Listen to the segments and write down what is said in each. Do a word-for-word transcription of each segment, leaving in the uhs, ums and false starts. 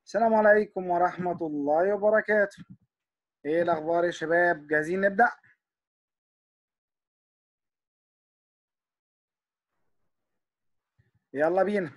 السلام عليكم ورحمة الله وبركاته. ايه الاخبار يا شباب؟ جاهزين نبدأ؟ يلا بينا.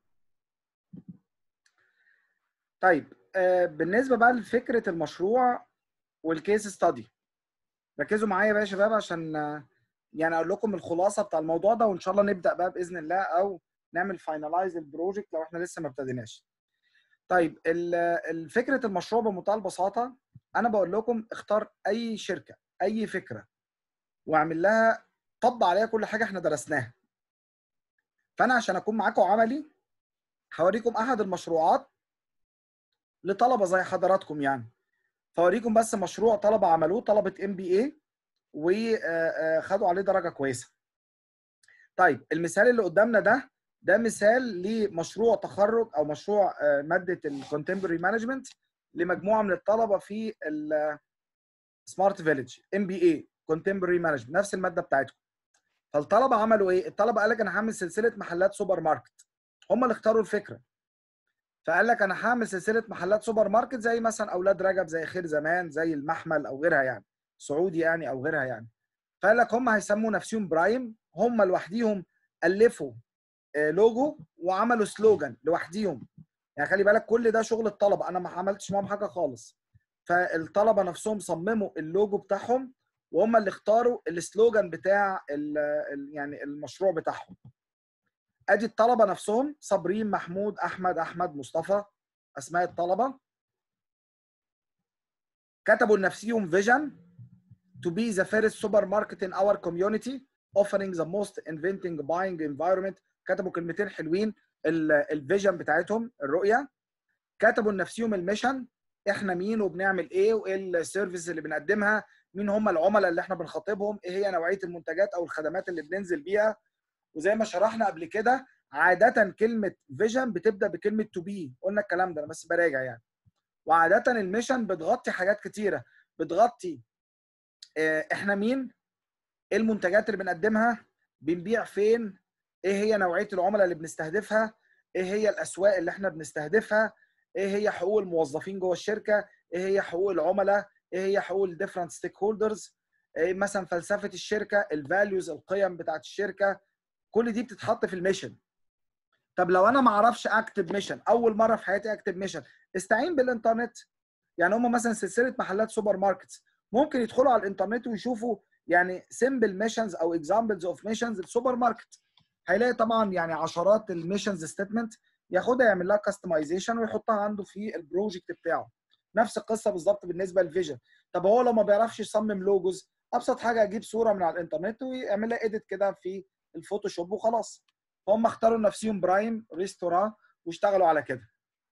طيب، آه بالنسبة بقى لفكرة المشروع والكيس ستادي، ركزوا معايا بقى يا شباب عشان آه يعني اقول لكم الخلاصة بتاع الموضوع ده، وان شاء الله نبدأ بقى بإذن الله، او نعمل فاينلايز البروجكت لو احنا لسه ما ابتديناش. طيب، ال- الفكرة المشروع بمنتهى البساطة، انا بقول لكم اختار اي شركة، اي فكرة، واعمل لها طبق عليها كل حاجة احنا درسناها. فانا عشان اكون معاكم عملي هوريكم احد المشروعات لطلبه زي حضراتكم يعني. فوريكم بس مشروع طلبه عملوه، طلبه ام بي اي، وخدوا عليه درجه كويسه. طيب، المثال اللي قدامنا ده ده مثال لمشروع تخرج او مشروع آه، ماده الكونتمبوري مانجمنت لمجموعه من الطلبه في السمارت فيليج ام بي اي كونتمبوري مانجمنت، نفس الماده بتاعتكم. فالطلبه عملوا ايه؟ الطلبه قال لك انا هعمل سلسله محلات سوبر ماركت. هم اللي اختاروا الفكره. فقال لك انا هعمل سلسله محلات سوبر ماركت زي مثلا اولاد رجب، زي خير زمان، زي المحمل او غيرها يعني، سعودي يعني او غيرها يعني. فقال لك هم هيسموا نفسهم برايم، هم لوحديهم الفوا آه، لوجو وعملوا سلوجان لوحديهم. يعني خلي بالك كل ده شغل الطلبه، انا ما عملتش معاهم حاجه خالص. فالطلبه نفسهم صمموا اللوجو بتاعهم، وهم اللي اختاروا السلوجان بتاع ال ال يعني المشروع بتاعهم. ادي الطلبه نفسهم: صابرين، محمود، احمد، احمد، مصطفى، اسماء الطلبه. كتبوا لنفسهم فيجن to be the first supermarket in our community offering the most inventing buying environment. كتبوا كلمتين حلوين، الفيجن بتاعتهم، الرؤيه. كتبوا لنفسهم الميشن، احنا مين وبنعمل ايه وايه السيرفيس اللي بنقدمها، مين هم العملاء اللي احنا بنخاطبهم، ايه هي نوعيه المنتجات او الخدمات اللي بننزل بيها. وزي ما شرحنا قبل كده، عاده كلمه فيجن بتبدا بكلمه تو بي، قلنا الكلام ده انا بس براجع يعني. وعاده الميشن بتغطي حاجات كتيره، بتغطي اه احنا مين، ايه المنتجات اللي بنقدمها، بنبيع فين، ايه هي نوعيه العملاء اللي بنستهدفها، ايه هي الاسواق اللي احنا بنستهدفها، ايه هي حقوق الموظفين جوه الشركه، ايه هي حقوق العملاء، ايه هي حقوق الديفرنت ستيك هولدرز، ايه مثلا فلسفه الشركه، الفاليوز، القيم بتاعت الشركه. كل دي بتتحط في الميشن. طب لو انا ما اعرفش اكتب ميشن، اول مره في حياتي اكتب ميشن، استعين بالانترنت. يعني هم مثلا سلسله محلات سوبر ماركتس، ممكن يدخلوا على الانترنت ويشوفوا يعني سيمبل ميشنز او اكزامبلز اوف ميشنز السوبر ماركت. هيلاقي طبعا يعني عشرات الميشنز ستيتمنت، ياخدها يعمل لها كاستمايزيشن ويحطها عنده في البروجكت بتاعه. نفس القصه بالظبط بالنسبه للفيجن. طب هو لو ما بيعرفش يصمم لوجوز، ابسط حاجه اجيب صوره من على الانترنت ويعمل لها اديت كده في الفوتوشوب وخلاص. فهم اختاروا لنفسهم برايم ريستوران واشتغلوا على كده.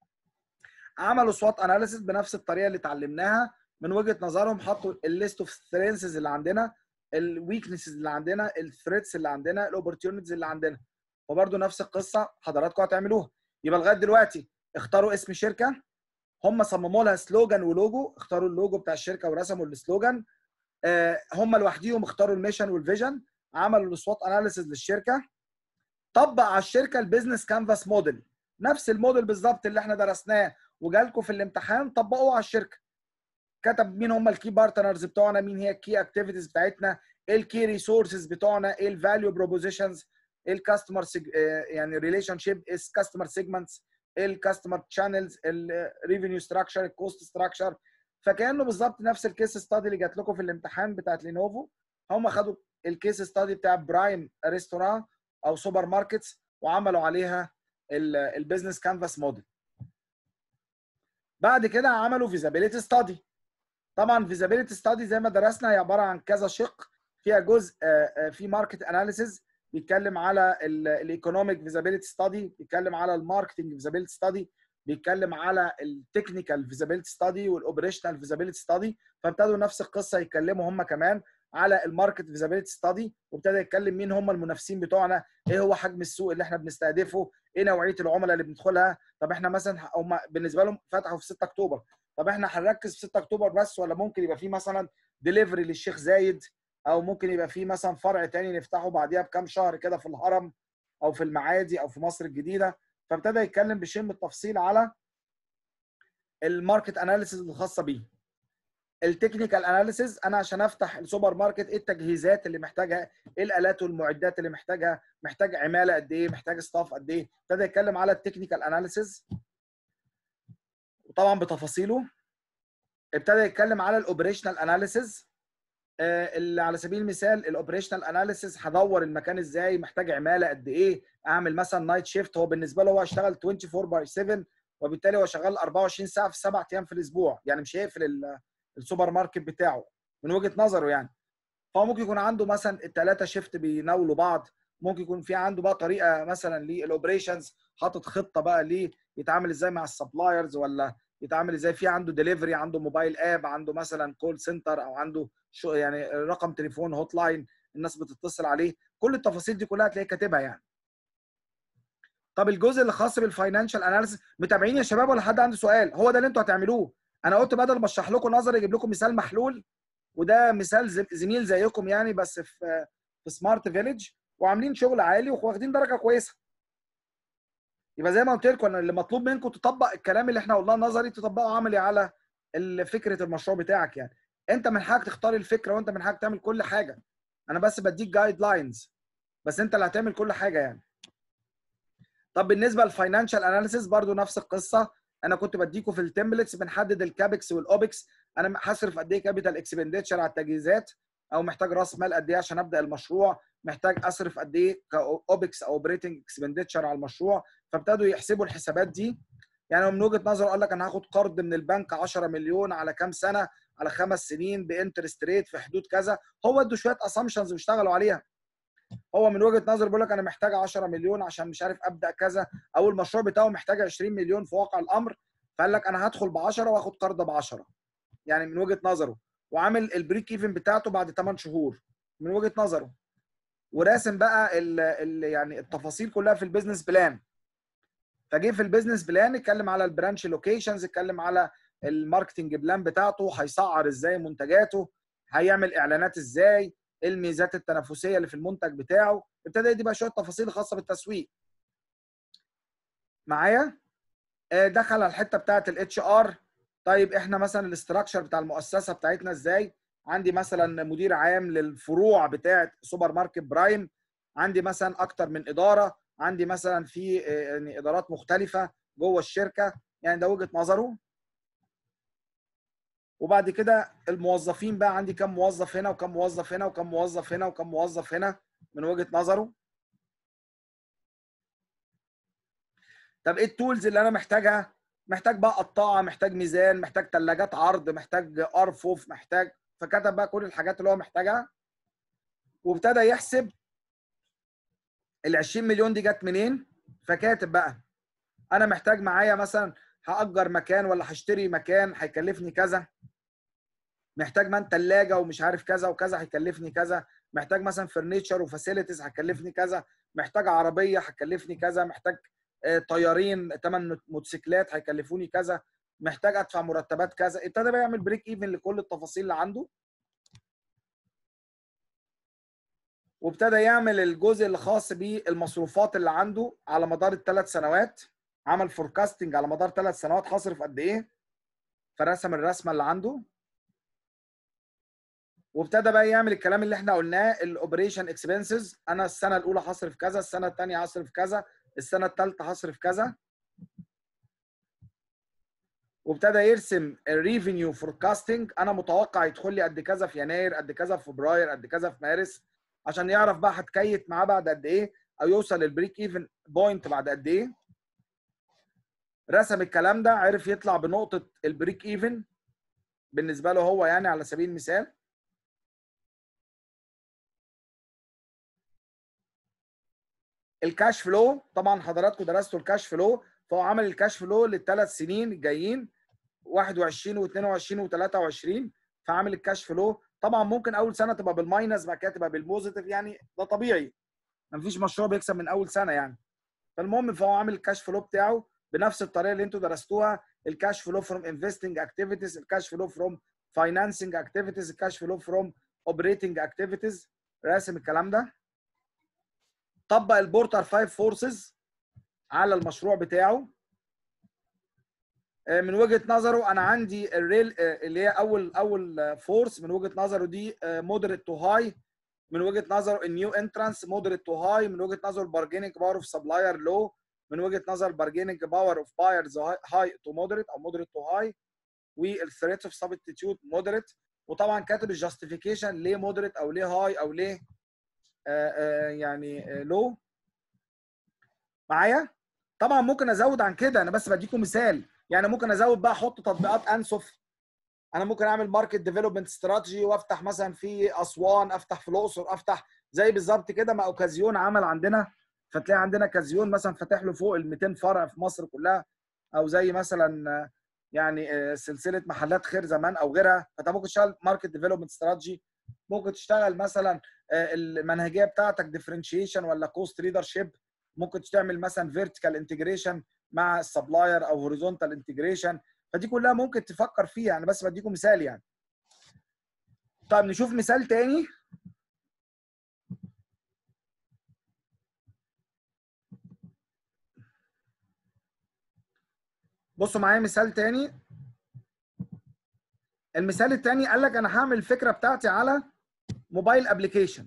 عملوا سوات اناليسيس بنفس الطريقه اللي اتعلمناها. من وجهه نظرهم حطوا الليست اوف سترينثز اللي عندنا، الويكنسز اللي عندنا، الثريتس اللي عندنا، الاوبورتيونيتيز اللي عندنا. وبرده نفس القصه حضراتكم هتعملوها. يبقى لغايه دلوقتي اختاروا اسم شركه، هم صمموا لها سلوجان ولوجو، اختاروا اللوجو بتاع الشركه ورسموا السلوجان. آه، هم لوحديهم اختاروا الميشن والفيجن. عملوا السوات اناليسيس للشركه، طبق على الشركه البيزنس كانفاس موديل، نفس الموديل بالظبط اللي احنا درسناه وجالكم في الامتحان، طبقوه على الشركه. كتب مين هم الكي بارتنرز بتوعنا، مين هي الكي اكتيفيتيز بتاعتنا، ايه الكي ريسورسز بتوعنا، ايه الفاليو بروبوزيشنز، ايه الكاستمر يعني ريليشن شيب، ايه الكاستمر سيجمنتس، ايه الكاستمر تشانلز، الريفينيو ستراكشر، الكوست ستراكشر. فكانه بالظبط نفس الكيس ستادي اللي جات لكم في الامتحان بتاعت لينوفو. هم خدوا الكيس ستادي بتاع برايم ريستوران او سوبر ماركتس وعملوا عليها البيزنس كانفاس موديل. بعد كده عملوا فيزابيليتي ستادي. طبعا فيزابيليتي ستادي زي ما درسنا هي عباره عن كذا شق، فيها جزء في ماركت اناليسيز بيتكلم على الايكونوميك فيزابيليتي ستادي، بيتكلم على الماركتنج فيزابيليتي ستادي، بيتكلم على التكنيكال فيزابيليتي ستادي والاوبريشنال فيزابيليتي ستادي. فابتدوا نفس القصه يتكلموا هم كمان على الماركت فيزابيليتي ستادي، وابتدى يتكلم مين هم المنافسين بتوعنا، ايه هو حجم السوق اللي احنا بنستهدفه، ايه نوعيه العملاء اللي بندخلها. طب احنا مثلا هم بالنسبه لهم فتحوا في ستة اكتوبر، طب احنا هنركز في ستة اكتوبر بس، ولا ممكن يبقى في مثلا ديليفري للشيخ زايد، او ممكن يبقى في مثلا فرع تاني نفتحه بعديها بكام شهر كده في الهرم او في المعادي او في مصر الجديده. فابتدى يتكلم بشيء من التفصيل على الماركت اناليسيز الخاصه بيه. التكنيكال اناليسيز، انا عشان افتح السوبر ماركت ايه التجهيزات اللي محتاجها، ايه الالات والمعدات اللي محتاجها، محتاج عماله قد ايه، محتاج ستاف قد ايه. ابتدى يتكلم على التكنيكال اناليسيز وطبعا بتفاصيله. ابتدى يتكلم على الاوبريشنال اناليسيز، اللي على سبيل المثال الاوبريشنال اناليسيز هدور المكان ازاي، محتاج عماله قد ايه، اعمل مثلا نايت شيفت. هو بالنسبه له هو اشتغل أربعة وعشرين باي سبعة، وبالتالي هو شغال أربعة وعشرين ساعه في سبع ايام في الاسبوع، يعني مش هيقفل السوبر ماركت بتاعه من وجهه نظره يعني. فهو ممكن يكون عنده مثلا الثلاثه شيفت بيناولوا بعض، ممكن يكون في عنده بقى طريقه مثلا للاوبريشنز، حاطط خطه بقى ليه يتعامل ازاي مع السبلايرز، ولا يتعامل ازاي، في عنده ديليفري، عنده موبايل اب، عنده مثلا كول سنتر، او عنده شو يعني رقم تليفون هوت لاين الناس بتتصل عليه. كل التفاصيل دي كلها هتلاقيه كاتبها يعني. طب الجزء اللي خاص بالفاينانشال اناليسيس، متابعين يا شباب ولا حد عنده سؤال؟ هو ده اللي انتوا هتعملوه. انا قلت بدل ما اشرح لكم نظري اجيب لكم مثال محلول، وده مثال زميل زيكم يعني بس في في سمارت فيليج، وعاملين شغل عالي واخدين درجه كويسه. يبقى زي ما قلت لكم، انا اللي مطلوب منكم تطبق الكلام اللي احنا قلناه نظري، تطبقه عملي على فكره المشروع بتاعك يعني. انت من حقك تختار الفكره، وانت من حقك تعمل كل حاجه. انا بس بديك جايد لاينز، بس انت اللي هتعمل كل حاجه يعني. طب بالنسبه للفاينانشال اناليسيس برضو نفس القصه. انا كنت بديكم في التمبلتس بنحدد الكابكس والاوبكس، انا هصرف قد ايه كابيتال اكسبندتشر على التجهيزات، او محتاج راس مال قد ايه عشان ابدا المشروع، محتاج اصرف قد ايه كاوبكس او اوبريتنج اكسبندتشر على المشروع. فابتدوا يحسبوا الحسابات دي. يعني من وجهه نظره قال لك انا هاخد قرض من البنك عشرة مليون على كام سنه، على خمس سنين بانترست ريت في حدود كذا. هو ادوا شويه اسامبشنز واشتغلوا عليها. هو من وجهه نظر بيقول لك انا محتاج عشرة مليون عشان مش عارف ابدا كذا، او المشروع بتاعه محتاج عشرين مليون في واقع الامر، فقال لك انا هدخل ب عشرة واخد قرض ب عشرة، يعني من وجهه نظره. وعامل البريك ايفن بتاعته بعد ثمانية شهور من وجهه نظره. وراسم بقى ال ال يعني التفاصيل كلها في البيزنس بلان. فجه في البيزنس بلان اتكلم على البرانش لوكيشنز، اتكلم على الماركتنج بلان بتاعته، هيسعر ازاي منتجاته، هيعمل اعلانات ازاي، ايه الميزات التنافسيه اللي في المنتج بتاعه. ابتدى يدي بقى شويه تفاصيل خاصه بالتسويق معايا. دخل على الحته بتاعه الاتش ار. طيب احنا مثلا الاستراكشر بتاع المؤسسه بتاعتنا ازاي؟ عندي مثلا مدير عام للفروع بتاعه سوبر ماركت برايم، عندي مثلا اكتر من اداره، عندي مثلا في يعني ادارات مختلفه جوه الشركه، يعني ده وجهه نظره. وبعد كده الموظفين بقى، عندي كم موظف هنا وكم موظف هنا وكم موظف هنا وكم موظف هنا من وجهه نظره. طب ايه التولز اللي انا محتاجها؟ محتاج بقى قطاعه، محتاج ميزان، محتاج ثلاجات عرض، محتاج ارفف، محتاج. فكتب بقى كل الحاجات اللي هو محتاجها، وابتدى يحسب ال عشرين مليون دي جت منين. فكاتب بقى انا محتاج معايا مثلا هاجر مكان ولا هشتري مكان هيكلفني كذا، محتاج من ثلاجه ومش عارف كذا وكذا هيكلفني كذا، محتاج مثلا فرنيتشر وفاسيلتيز هتكلفني كذا، محتاج عربيه هتكلفني كذا، محتاج طيارين ثمان موتوسيكلات هيكلفوني كذا، محتاج ادفع مرتبات كذا. ابتدى بقى يعمل بريك ايفن لكل التفاصيل اللي عنده، وابتدى يعمل الجزء اللي خاص بالمصروفات اللي عنده على مدار الثلاث سنوات. عمل فوركاستنج على مدار ثلاث سنوات هصرف قد ايه، فرسم الرسمه اللي عنده. وابتدى بقى يعمل الكلام اللي احنا قلناه، الاوبريشن اكسبنسز، انا السنه الاولى هصرف كذا، السنه الثانيه هصرف كذا، السنه الثالثه هصرف كذا. وابتدى يرسم الريفينيو فوركاستنج، انا متوقع يدخل لي قد كذا في يناير، قد كذا في فبراير، قد كذا في مارس، عشان يعرف بقى هتكيت معاه بعد قد ايه، او يوصل للبريك ايفن بوينت بعد قد ايه. رسم الكلام ده، عرف يطلع بنقطه البريك ايفن بالنسبه له هو، يعني على سبيل المثال. الكاش فلو، طبعا حضراتكم درستوا الكاش فلو، فهو عمل الكاش فلو للثلاث سنين الجايين واحد وعشرين واثنين وعشرين وثلاثة وعشرين. فعامل الكاش فلو، طبعا ممكن اول سنه تبقى بالماينس، بعد كده تبقى بالبوزيتيف، يعني ده طبيعي، مفيش مشروع بيكسب من اول سنه يعني. فالمهم فهو عامل الكاش فلو بتاعه بنفس الطريقه اللي انتوا درستوها، الكاش فلو فروم انفستنج اكتيفيتيز، الكاش فلو فروم فاينانسنج اكتيفيتيز، الكاش فلو فروم اوبريتنج اكتيفيتيز. راسم الكلام ده. طبق البورتر فايف فورسز على المشروع بتاعه. من وجهه نظره انا عندي الريل اللي هي اول اول فورس من وجهه نظره دي مودريت تو هاي، من وجهه نظره النيو انترانس مودريت تو هاي، من وجهه نظره البارجيننج باور اوف سبلاير لو، من وجهه نظر البارجيننج باور اوف بايرز هاي تو مودريت او مودريت تو هاي، والثريتس اوف سبستيتيوت مودريت. وطبعا كاتب الجاستيفيكيشن ليه مودريت او ليه هاي او ليه آآ آآ يعني لو. معايا؟ طبعا ممكن ازود عن كده، انا بس بديكم مثال. يعني ممكن ازود بقى احط تطبيقات انسف، انا ممكن اعمل ماركت ديفلوبمنت استراتيجي وافتح مثلا في اسوان، افتح في الاقصر، افتح زي بالظبط كده ما اوكازيون عمل عندنا. فتلاقي عندنا كازيون مثلا فاتح له فوق ال مئتين فرع في مصر كلها، او زي مثلا يعني سلسله محلات خير زمان او غيرها. فانت ممكن تشتغل ماركت ديفلوبمنت استراتيجي، ممكن تشتغل مثلا المنهجيه بتاعتك ديفرنشيشن ولا كوست ليدر شيب، ممكن تعمل مثلا فيرتيكال انتجريشن مع السبلاير او هوريزونتال انتجريشن. فدي كلها ممكن تفكر فيها، انا بس بديكم مثال يعني. طيب نشوف مثال تاني. بصوا معايا مثال تاني. المثال التاني قال لك انا هعمل الفكره بتاعتي على موبايل ابلكيشن.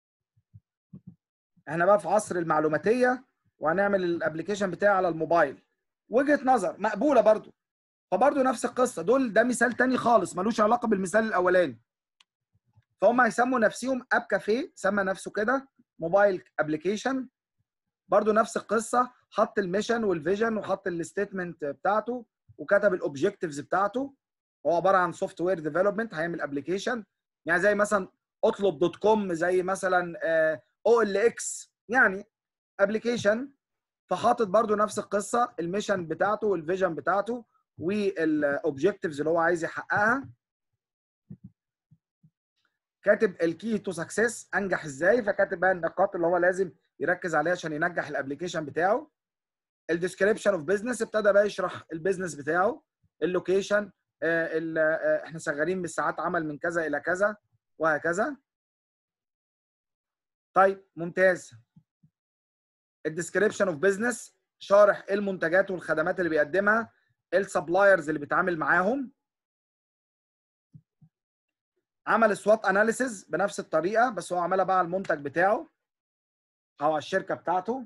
احنا بقى في عصر المعلوماتيه وهنعمل الابلكيشن بتاعي على الموبايل. وجهه نظر مقبوله برضو. فبرضو نفس القصه، دول ده مثال تاني خالص ملوش علاقه بالمثال الاولاني. فهم هيسموا نفسهم اب كافيه، سمى نفسه كده موبايل ابلكيشن. برضو نفس القصه، حط الميشن والفيجن وحط الستيتمنت بتاعته وكتب الاوبجكتيفز بتاعته. هو عباره عن سوفت وير ديفلوبمنت، هيعمل ابلكيشن يعني زي مثلا اطلب دوت كوم، زي مثلا او ال اكس يعني ابلكيشن. فحاطط برضو نفس القصه، الميشن بتاعته والفيجن بتاعته والاوبجكتيفز اللي هو عايز يحققها. كاتب الكي تو سكسس، انجح ازاي، فكاتب بقى النقاط اللي هو لازم يركز عليها عشان ينجح الابلكيشن بتاعه. الديسكريبشن اوف بزنس، ابتدى بقى يشرح البيزنس بتاعه، اللوكيشن، آه احنا شغالين بالساعات عمل من كذا الى كذا وهكذا. طيب ممتاز. الديسكريبشن اوف بزنس شارح المنتجات والخدمات اللي بيقدمها، السبلايرز اللي بيتعامل معاهم. عمل سوات اناليسيز بنفس الطريقه، بس هو عملها بقى على المنتج بتاعه او على الشركه بتاعته.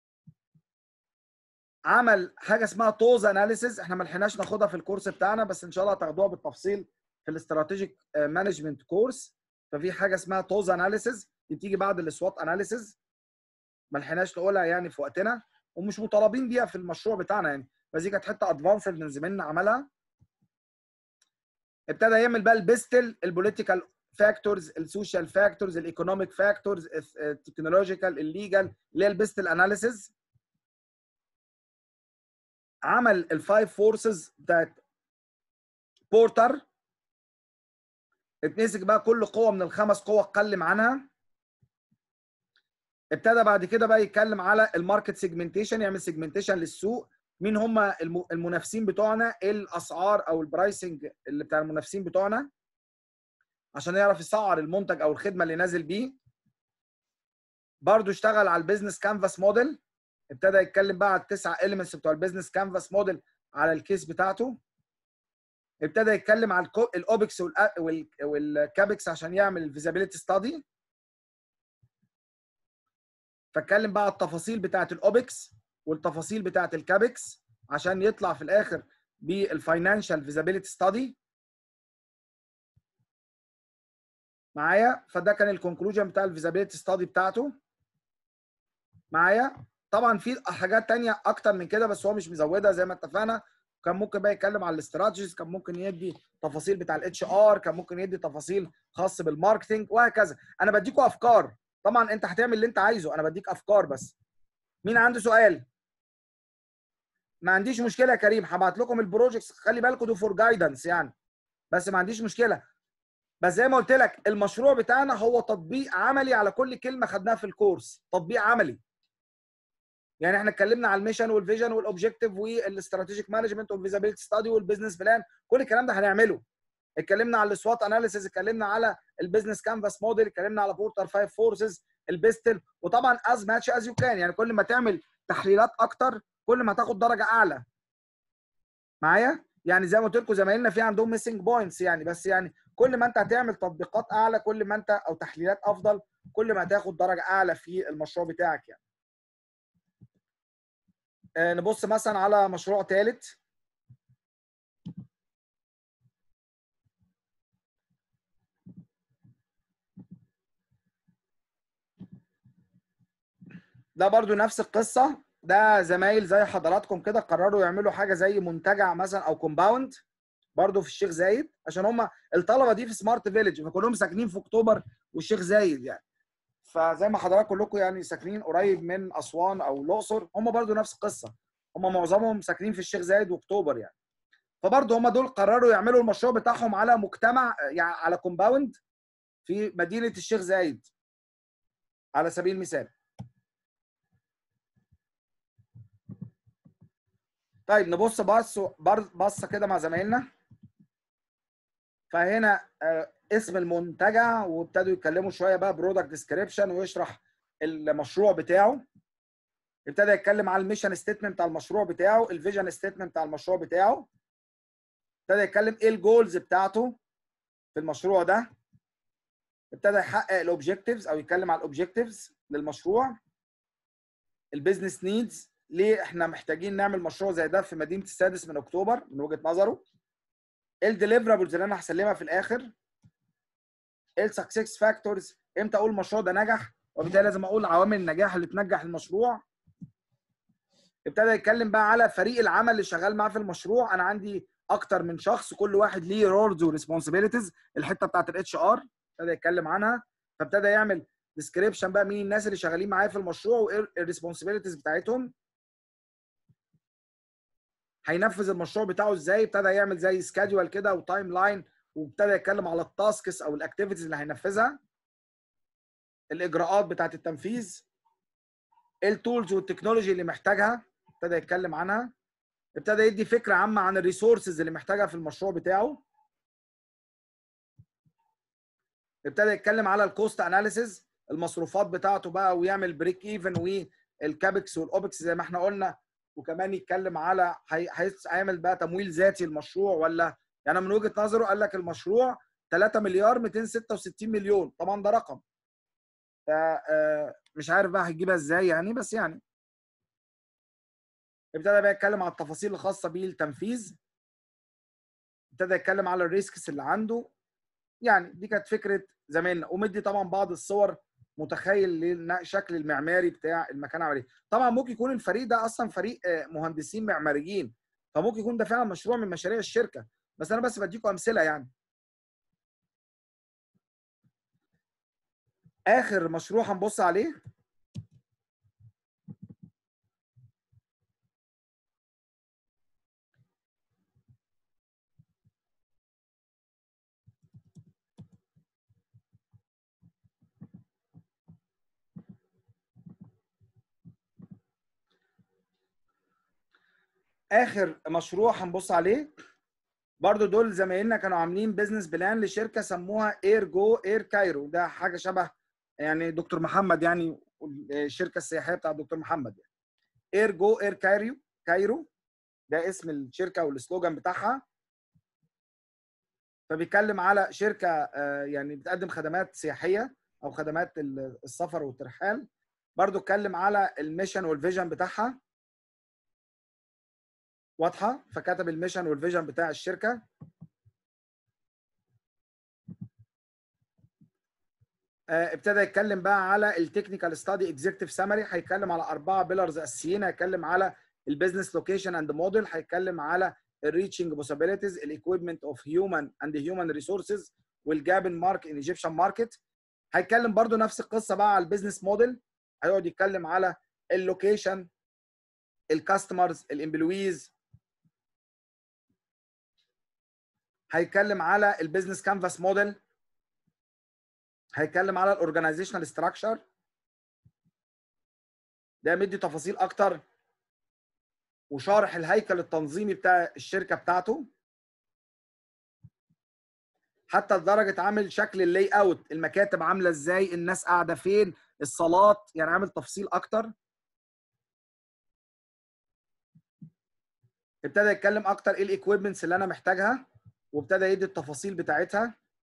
عمل حاجه اسمها توز اناليسيز، احنا ما لحقناش ناخدها في الكورس بتاعنا، بس ان شاء الله هتاخدوها بالتفصيل في الاستراتيجيك مانجمنت كورس. ففي حاجه اسمها توز اناليسيز بتيجي بعد السوات اناليسيز، ما لحقناش نقولها يعني في وقتنا، ومش مطالبين بيها في المشروع بتاعنا يعني، بس دي كانت حته ادفانسد من زميلنا عملها. ابتدى يعمل بقى البيستل، البوليتيكال فاكتورز، السوشيال فاكتورز، الايكونوميك فاكتورز، التكنولوجيكال، الليجال، اللي هي البيستل اناليسيز. عمل الفايف فورسز بتاعت بورتر، اتمسك بقى كل قوه من الخمس قوى اتكلم عنها. ابتدى بعد كده بقى يتكلم على الماركت سيجمنتيشن، يعمل سيجمنتيشن للسوق، مين هم المنافسين بتوعنا، ايه الاسعار او البرايسنج اللي بتاع المنافسين بتوعنا، عشان يعرف يسعر المنتج او الخدمه اللي نازل بيه. برضه اشتغل على البيزنس كانفاس موديل، ابتدى يتكلم بقى على التسعه اليمنتس بتوع البيزنس كانفاس موديل على الكيس بتاعته. ابتدى يتكلم على الاوبكس والكابكس عشان يعمل الفيزابيلتي ستادي. فاتكلم بقى على التفاصيل بتاعه الاوبكس والتفاصيل بتاعه الكابكس عشان يطلع في الاخر بالفاينانشال فيزابيلتي ستادي. معايا؟ فده كان الكونكلوجن بتاع الفيزابيلتي ستادي بتاعته. معايا؟ طبعا في حاجات تانية اكتر من كده بس هو مش مزودها زي ما اتفقنا. كان ممكن بقى يتكلم على الاستراتيجيز، كان ممكن يدي تفاصيل بتاع الاتش ار، كان ممكن يدي تفاصيل خاص بالماركتنج وهكذا. انا بديكوا افكار، طبعا انت هتعمل اللي انت عايزه، انا بديك افكار بس. مين عنده سؤال؟ ما عنديش مشكله يا كريم، هبعت لكم البروجكتس، خلي بالكم دول فور جايدنس يعني، بس ما عنديش مشكله. بس زي ما قلت لك المشروع بتاعنا هو تطبيق عملي على كل كلمه خدناها في الكورس، تطبيق عملي. يعني احنا اتكلمنا على الميشن والفيجن والاوبجكتيف والاستراتيجيك مانجمنت والفيزابيلتي ستادي والبيزنس بلان، كل الكلام ده هنعمله. اتكلمنا على السوات اناليسيز، اتكلمنا على البيزنس كانفاس موديل، اتكلمنا على بورتر فايف فورسز، البيستل، وطبعا از ماتش از يو كان، يعني كل ما تعمل تحليلات اكتر كل ما هتاخد درجه اعلى. معايا؟ يعني زي ما قلت لكم زمايلنا في عندهم ميسنج بوينتس يعني، بس يعني كل ما انت هتعمل تطبيقات اعلى كل ما انت او تحليلات افضل كل ما هتاخد درجه اعلى في المشروع بتاعك يعني. آه نبص مثلا على مشروع ثالث. ده برضو نفس القصه، ده زمايل زي حضراتكم كده قرروا يعملوا حاجه زي منتجع مثلا او كومباوند برضو في الشيخ زايد، عشان هم الطلبه دي في سمارت فيليج فكلهم ساكنين في اكتوبر والشيخ زايد يعني. فزي ما حضراتكم كلكم يعني ساكنين قريب من اسوان او الاقصر، هم برضو نفس القصه، هم معظمهم ساكنين في الشيخ زايد واكتوبر يعني. فبرضو هم دول قرروا يعملوا المشروع بتاعهم على مجتمع يعني على كومباوند في مدينه الشيخ زايد على سبيل المثال. طيب نبص بص بصه كده مع زمايلنا. فهنا آه، اسم المنتجع، وابتدوا يتكلموا شويه بقى برودكت ديسكريبشن ويشرح المشروع بتاعه. ابتدى يتكلم على الميشن ستيتمنت بتاع المشروع بتاعه، الفيجن ستيتمنت بتاع المشروع بتاعه. ابتدى يتكلم ايه الجولز بتاعته في المشروع ده. ابتدى يحقق الاوبجكتيفز او يتكلم على الاوبجكتيفز للمشروع. البيزنس نيدز، ليه احنا محتاجين نعمل مشروع زي ده في مدينه السادس من اكتوبر من وجهه نظره. الديليفرابلز اللي انا هسلمها في الاخر. السكسس فاكتورز، امتى اقول المشروع ده نجح، وبالتالي لازم اقول عوامل النجاح اللي تنجح المشروع. ابتدى يتكلم بقى على فريق العمل اللي شغال معاه في المشروع. انا عندي اكتر من شخص كل واحد ليه رولز وريسبونسبيلتيز، الحته بتاعت الاتش ار ابتدى يتكلم عنها. فابتدى يعمل ديسكريبشن بقى مين الناس اللي شغالين معايا في المشروع وايه الريسبونسبيلتيز بتاعتهم. هينفذ المشروع بتاعه ازاي، ابتدى يعمل زي سكادجول كده وتايم لاين، وابتدى يتكلم على التاسكس او الاكتيفيتيز اللي هينفذها. الاجراءات بتاعت التنفيذ. التولز والتكنولوجي اللي محتاجها ابتدى يتكلم عنها. ابتدى يدي فكره عامه عن الريسورسز اللي محتاجها في المشروع بتاعه. ابتدى يتكلم على الكوست اناليسيز، المصروفات بتاعته بقى، ويعمل بريك ايفن والكابكس والاوبكس زي ما احنا قلنا. وكمان يتكلم على هيعمل بقى تمويل ذاتي المشروع ولا يعني. من وجهه نظره قال لك المشروع ثلاثة مليار مئتين وستة وستين مليون، طبعا ده رقم مش عارف بقى هتجيبها ازاي يعني، بس يعني. ابتدى بقى يتكلم على التفاصيل الخاصه بالتنفيذ. ابتدى يتكلم على الريسكس اللي عنده. يعني دي كانت فكره زمايلنا، ومدي طبعا بعض الصور متخيل للشكل المعماري بتاع المكان عمل ايه. طبعا ممكن يكون الفريق ده اصلا فريق مهندسين معماريين، فممكن يكون ده فعلا مشروع من مشاريع الشركه، بس انا بس بديكم امثله يعني. اخر مشروع هنبص عليه اخر مشروع هنبص عليه برضو دول زمايلنا كانوا عاملين بيزنس بلان لشركه سموها اير جو اير كايرو. ده حاجه شبه يعني دكتور محمد يعني الشركه السياحيه بتاع دكتور محمد يعني. اير جو اير كايرو كايرو ده اسم الشركه والسلوجان بتاعها. فبيتكلم على شركه يعني بتقدم خدمات سياحيه او خدمات السفر والترحال. برضو اتكلم على الميشن والفيجن بتاعها واضحه، فكتب الميشن والفيجن بتاع الشركه. ابتدى يتكلم بقى على التكنيكال ستادي اكزيكتيف سامري، هيتكلم على اربعه بيلرز اساسيين. هيتكلم على البيزنس لوكيشن اند موديل، هيتكلم على الريتشنج بوسيبيليتيز، الايكويبمنت اوف هيومن اند هيومن ريسورسز، والجاب ان مارك ان ايجيبشن ماركت. هيتكلم برضو نفس القصه بقى على البيزنس موديل، هيقعد يتكلم على اللوكيشن، الكاستمرز، الامبلويز. هيتكلم على البيزنس كانفاس موديل. هيتكلم على الاورجنايزيشنال ستراكشر، ده مدي تفاصيل اكتر وشارح الهيكل التنظيمي بتاع الشركه بتاعته، حتى لدرجه عامل شكل اللاي اوت، المكاتب عامله ازاي، الناس قاعده فين، الصالات، يعني عامل تفصيل اكتر. ابتدى يتكلم اكتر ايه الايكويبمنتس اللي انا محتاجها، وابتدى يدي التفاصيل بتاعتها.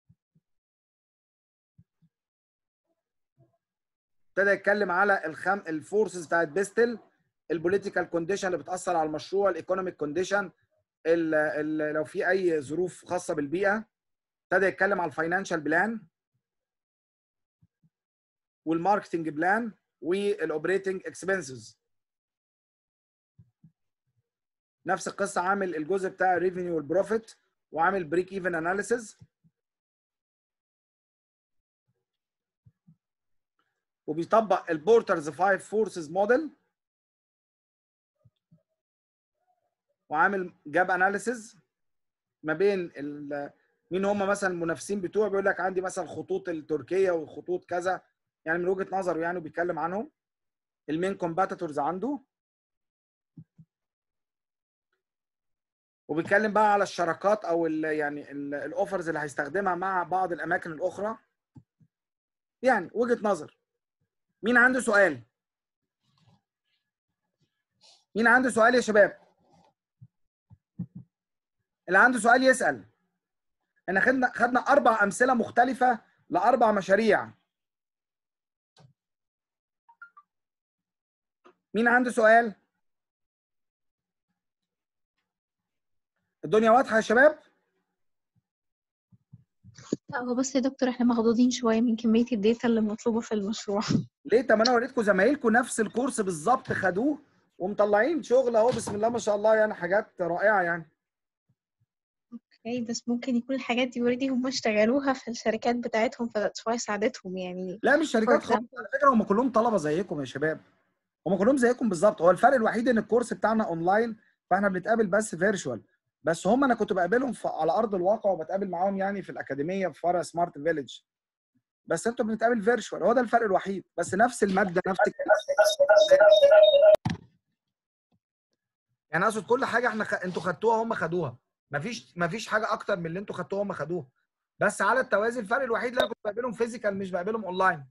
ابتدى يتكلم على الخم الفورسز بتاعت بيستل، البوليتيكال كونديشن اللي بتاثر على المشروع، الايكونوميك كونديشن، لو في اي ظروف خاصه بالبيئه. ابتدى يتكلم على الفاينانشال بلان والماركتنج بلان والاوبريتنج اكسبنسز. نفس القصه عامل الجزء بتاع الريفينيو والبروفيت، وعامل بريك ايفن اناليسيز، وبيطبق البورترز فايف فورسز موديل، وعامل جاب اناليسيز ما بين مين هم مثلا المنافسين بتوعه. بيقول لك عندي مثلا خطوط التركيه وخطوط كذا، يعني من وجهه نظره يعني، بيتكلم عنهم المين كومباتيتورز عنده. وبيتكلم بقى على الشراكات او ال يعني الاوفرز اللي هيستخدمها مع بعض الاماكن الاخرى. يعني وجهه نظر. مين عنده سؤال؟ مين عنده سؤال يا شباب؟ اللي عنده سؤال يسال. احنا خدنا خدنا اربع امثله مختلفه لاربع مشاريع. مين عنده سؤال؟ الدنيا واضحه يا شباب؟ لا هو بس يا دكتور احنا مخضوضين شويه من كميه الداتا اللي مطلوبه في المشروع. ليه؟ طب انا وريتكم زمايلكم نفس الكورس بالظبط خدوه ومطلعين شغل اهو، بسم الله ما شاء الله، يعني حاجات رائعه يعني. اوكي، بس ممكن يكون الحاجات دي اوريدي هم اشتغلوها في الشركات بتاعتهم فشويه ساعدتهم يعني. لا مش فور شركات خالص اكزامبل. على فكره، هم كلهم طلبه زيكم يا شباب، هم كلهم زيكم بالظبط. هو الفرق الوحيد ان الكورس بتاعنا اونلاين، فاحنا بنتقابل بس فيرتشوال. بس هم انا كنت بقابلهم على ارض الواقع، وبتقابل معاهم يعني في الاكاديميه في فرع سمارت فيليج. بس انتوا بنتقابل فيرتشوال، هو ده الفرق الوحيد. بس نفس الماده نفس الكلام. يعني اقصد كل حاجه احنا خ... انتوا خدتوها هم خدوها، مفيش مفيش حاجه اكتر من اللي انتوا خدتوها هم خدوها. بس على التوازي الفرق الوحيد اللي انا كنت بقابلهم فيزيكال، مش بقابلهم اونلاين.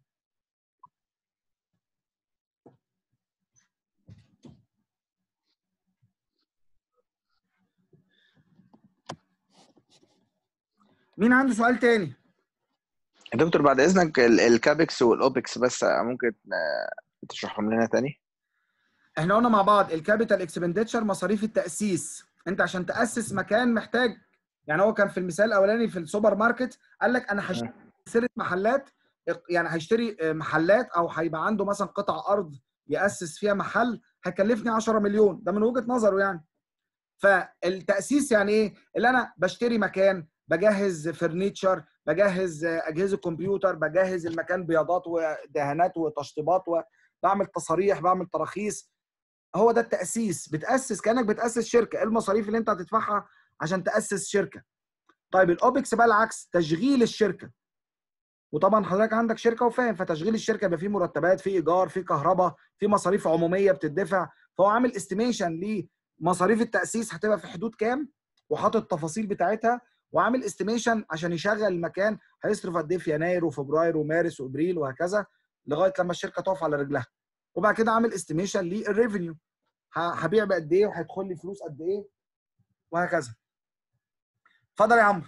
مين عنده سؤال تاني؟ يا دكتور بعد اذنك الكابكس والاوبكس بس ممكن تشرحهم لنا تاني؟ احنا قلنا مع بعض الكابيتال اكسبنديتشر مصاريف التاسيس. انت عشان تاسس مكان محتاج، يعني هو كان في المثال الاولاني في السوبر ماركت قال لك انا هشتري سلسله محلات، يعني هيشتري محلات او هيبقى عنده مثلا قطع ارض ياسس فيها محل، هيكلفني عشرة مليون. ده من وجهه نظره يعني. فالتاسيس يعني ايه؟ اللي انا بشتري مكان، بجهز فرنيتشر، بجهز اجهزه كمبيوتر، بجهز المكان بياضات ودهانات وتشطيبات، وبعمل تصاريح، بعمل تراخيص. هو ده التاسيس. بتاسس كانك بتاسس شركه. ايه المصاريف اللي انت هتدفعها عشان تاسس شركه؟ طيب الاوبكس بقى العكس، تشغيل الشركه. وطبعا حضرتك عندك شركه وفاهم، فتشغيل الشركه يبقى فيه مرتبات، فيه ايجار، فيه كهرباء، فيه مصاريف عموميه بتدفع. فهو عامل استيميشن لمصاريف التاسيس هتبقى في حدود كام، وحاطط التفاصيل بتاعتها، وعامل استيميشن عشان يشغل المكان هيصرف قد ايه في يناير وفبراير ومارس وابريل وهكذا لغايه لما الشركه تقف على رجلها. وبعد كده عامل استيميشن للريفينيو، هبيع بقد ايه وهيدخل لي فلوس قد ايه وهكذا. اتفضل يا عمرو.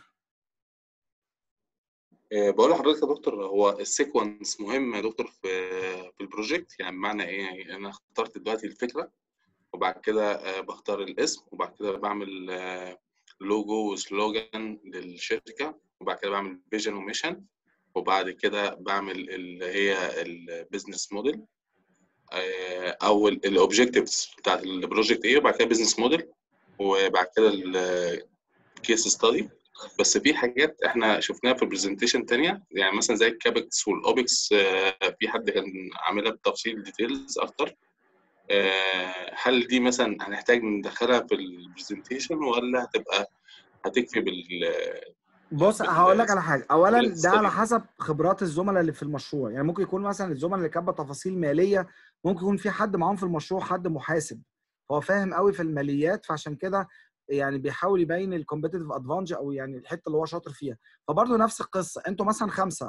بقول لحضرتك يا دكتور، هو السيكونس مهم يا دكتور في في البروجكت؟ يعني بمعنى ايه؟ يعني انا اخترت دلوقتي الفكره، وبعد كده بختار الاسم، وبعد كده بعمل لوجو وسلوجان للشركه، وبعد كده بعمل فيجن وميشن، وبعد كده بعمل اللي هي البيزنس موديل او الاوبجكتيفز بتاعت البروجكت ايه، وبعد كده بيزنس موديل، وبعد كده الكيس ستادي. بس في حاجات احنا شفناها في البرزنتيشن تانية، يعني مثلا زي الكابكس والاوبكس، في حد كان عاملها بتفصيل ديتيلز اكتر. هل دي مثلا هنحتاج ندخلها في البرزنتيشن، ولا هتبقى هتكفي بال بص هقول لك على حاجه. اولا ده على study؟ حسب خبرات الزملاء اللي في المشروع. يعني ممكن يكون مثلا الزملاء اللي كاتبه تفاصيل ماليه، ممكن يكون في حد معاهم في المشروع حد محاسب هو فاهم قوي في الماليات، فعشان كده يعني بيحاول يبين الكومبيتيتيف ادفانتج او يعني الحته اللي هو شاطر فيها. فبرضه نفس القصه، انتوا مثلا خمسه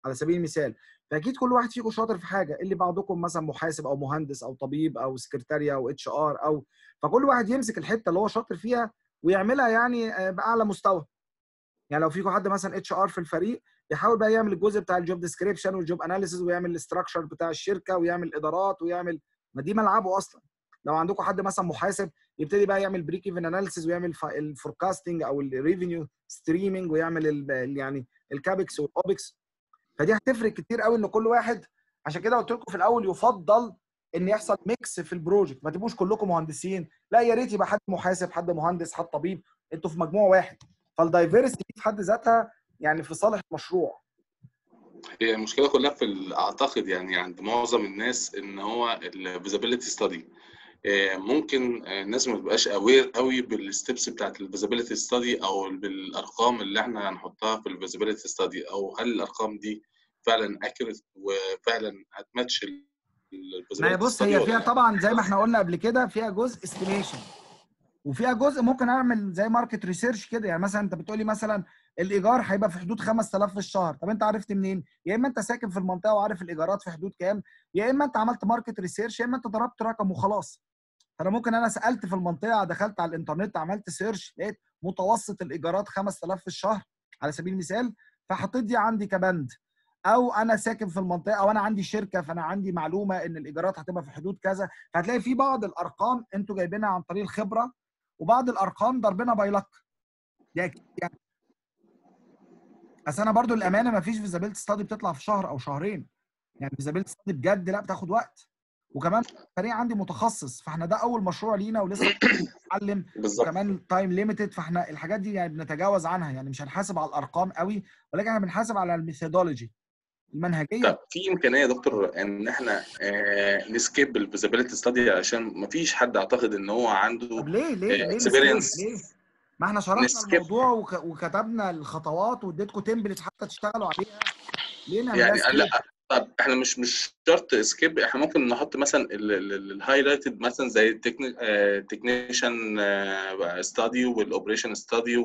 على سبيل المثال. فاكيد كل واحد فيكم شاطر في حاجه، اللي بعضكم مثلا محاسب او مهندس او طبيب او سكرتاريا او اتش ار، او فكل واحد يمسك الحته اللي هو شاطر فيها ويعملها يعني باعلى مستوى. يعني لو فيكم حد مثلا اتش ار في الفريق، يحاول بقى يعمل الجزء بتاع الجوب ديسكريبشن والجوب اناليسيز، ويعمل الاستراكشر بتاع الشركه، ويعمل ادارات، ويعمل، ما دي ملعبه اصلا. لو عندكم حد مثلا محاسب، يبتدي بقى يعمل بريك ايفن اناليسيز، ويعمل الفوركاستنج او الريفينيو ستريمنج، ويعمل ال يعني الكابكس والاوبكس. فدي هتفرق كتير قوي ان كل واحد. عشان كده قلت لكم في الاول يفضل ان يحصل ميكس في البروجكت، ما تبقوش كلكم مهندسين، لا يا ريت يبقى حد محاسب، حد مهندس، حد طبيب، انتوا في مجموعه واحد. فالدايفرستي في حد ذاتها يعني في صالح المشروع. هي المشكله كلها في ال- اعتقد يعني عند معظم الناس ان هو الفيزابيلتي ستادي. ممكن الناس ما تبقاش اوير قوي بالستبس بتاعت الفيزابيلتي ستادي او بالارقام اللي احنا هنحطها في الفيزابيلتي ستادي، او هل الارقام دي فعلا اكيوريت وفعلا هتماتش ما هي الفيزابيلتي بص، ستادي هي ولا فيها لا. طبعا زي ما احنا قلنا قبل كده، فيها جزء استيميشن، وفيها جزء ممكن اعمل زي ماركت ريسيرش كده. يعني مثلا انت بتقولي مثلا الايجار هيبقى في حدود خمسة آلاف في الشهر، طب انت عرفت منين؟ يا اما انت ساكن في المنطقه وعارف الايجارات في حدود كام، يا اما انت عملت ماركت ريسيرش، يا اما انت ضربت رقم وخلاص. فانا ممكن انا سالت في المنطقه، دخلت على الانترنت، عملت سيرش، لقيت متوسط الايجارات خمسة آلاف في الشهر على سبيل المثال، فحطيت دي عندي كبند. او انا ساكن في المنطقه، او انا عندي شركه، فانا عندي معلومه ان الايجارات هتبقى في حدود كذا. فهتلاقي في بعض الارقام انتوا جايبينها عن طريق الخبره، وبعض الارقام ضربنا باي لك. دي اكيد يعني. اصل انا برضو الامانه ما فيش فيزابيلتي ستادي بتطلع في شهر او شهرين. يعني فيزابيلتي ستادي بجد لا، بتاخد وقت. وكمان الفريق عندي متخصص، فاحنا ده اول مشروع لينا ولسه بنتعلم، بالظبط. وكمان تايم ليميتد. فاحنا الحاجات دي يعني بنتجاوز عنها، يعني مش هنحاسب على الارقام قوي، ولكن احنا بنحاسب على الميثودولوجي، المنهجيه. طب في امكانيه يا دكتور ان احنا آه نسكيب الفيزابيلتي ستادي، عشان ما فيش حد اعتقد ان هو عنده طب ليه ليه ليه نسكيب اكسبيرينس ليه؟ ما احنا شرحنا نسكيب. الموضوع وك... وكتبنا الخطوات واديتكم تمبلت حتى تشتغلوا عليها. ليه نعملها يعني سكيب؟ لا، طب احنا مش مش شرط سكيب، احنا ممكن نحط مثلا الهايلايتد مثلا زي التكنيشن ستادي والاوبريشن ستادي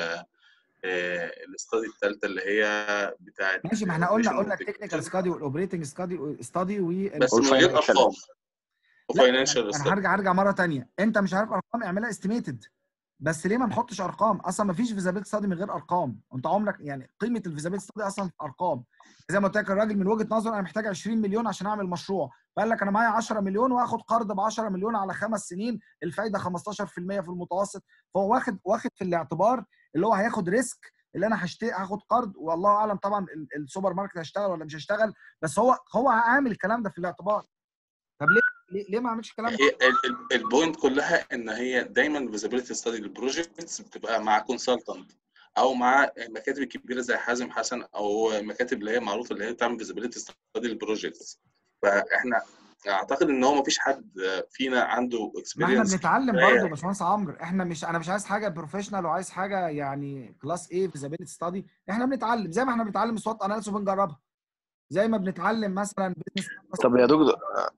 والاستادي الثالثه اللي هي بتاعت ماشي، ما احنا قلنا اوبريشن قلنا التكنيكال والتكنيشن، ستادي والاوبريتنج ستادي ستادي وال... بس من غير والفاينانشال. ارقام. لا يعني وفاينانشال انا ستادي. هرجع هرجع مره ثانيه، انت مش عارف ارقام، اعملها استيميتد. بس ليه ما نحطش ارقام؟ اصلا ما فيش فيزابيلتي ستادي من غير ارقام. انت عمرك يعني قيمه الفيزابيلتي ستادي اصلا في ارقام. زي ما قلت لك، الراجل من وجهه نظره انا محتاج عشرين مليون عشان اعمل مشروع، فقال لك انا معايا عشرة مليون واخد قرض ب عشرة مليون على خمس سنين، الفايده خمستاشر في المية في المتوسط. فهو واخد واخد في الاعتبار اللي هو هياخد ريسك، اللي انا هشتري هاخد قرض، والله اعلم طبعا السوبر ماركت هيشتغل ولا مش هيشتغل، بس هو هو عامل الكلام ده في الاعتبار. طب ليه ليه, ليه ما عملش الكلام ده؟ هي البوينت كلها ان هي دايما فيزابيلتي ستادي للبروجكتس بتبقى مع كونسلتنت او مع مكاتب كبيره زي حازم حسن، او مكاتب اللي هي معروفه اللي هي بتعمل فيزابيلتي ستادي للبروجكتس. فاحنا اعتقد ان هو ما فيش حد فينا عنده ما احنا اكسبيرينس بنتعلم برضه يا كفايه. باشمهندس عمرو، احنا مش انا مش عايز حاجه بروفيشنال وعايز حاجه يعني كلاس ايه فيزابيلتي ستادي. احنا بنتعلم زي ما احنا بنتعلم سوات اناليسيس وبنجربها، زي ما بنتعلم مثلا بزنس. طب يا دكتور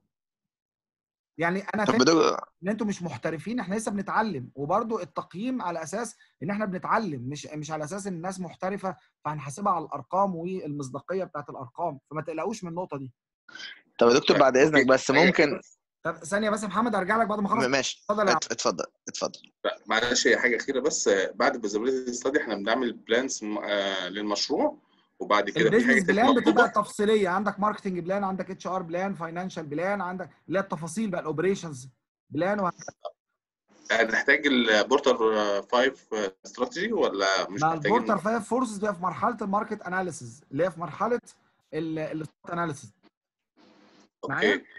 يعني انا طب فاهم يا دكتور ان انتوا مش محترفين، احنا لسه بنتعلم، وبرضه التقييم على اساس ان احنا بنتعلم، مش مش على اساس ان الناس محترفه فهنحاسبها على الارقام والمصداقيه بتاعت الارقام. فما تقلقوش من النقطه دي. طب يا دكتور بعد اوكي، اذنك بس ممكن. طب ثانيه بس يا محمد، ارجع لك بعد ما اخلص. م- ماشي اتفضل يا عم. ات- اتفضل اتفضل. معلش هي حاجه اخيره بس. بعد الفيزابيلتي ستادي احنا بنعمل بلانز للمشروع، وبعد كده في البيزنس حاجات بلان بتبقى مطلوبه. تفصيليه، عندك ماركتنج بلان، عندك اتش ار بلان، فاينانشال بلان، عندك اللي هي التفاصيل بقى الاوبريشنز بلان وهكذا. هنحتاج البورتر خمسة استراتيجي ولا مش مع محتاجين؟ البورتر فايف فورسز بقى في مرحله الماركت اناليسيز، اللي هي في مرحله الستوك اناليسيز. معايا؟ اوكي